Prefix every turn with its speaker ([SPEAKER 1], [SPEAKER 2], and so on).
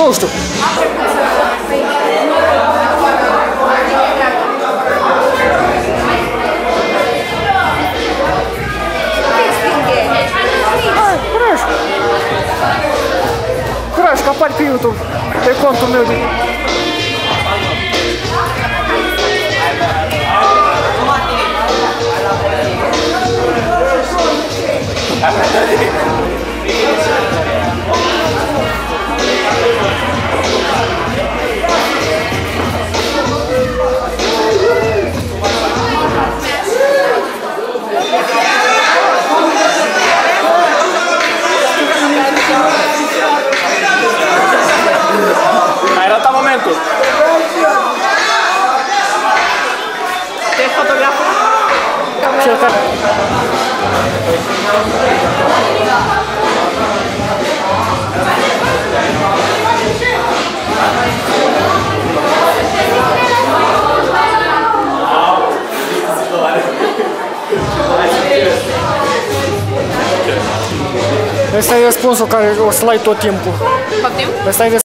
[SPEAKER 1] Nu știu. Hai, curaj, că apari pe YouTube, pe contul meu de...
[SPEAKER 2] Ai ratat momentul.
[SPEAKER 3] Te fotografă?
[SPEAKER 1] Cel care... Ăsta e răspunsul care o să-l ai tot timpul.
[SPEAKER 3] Tot timpul?
[SPEAKER 1] Ăsta e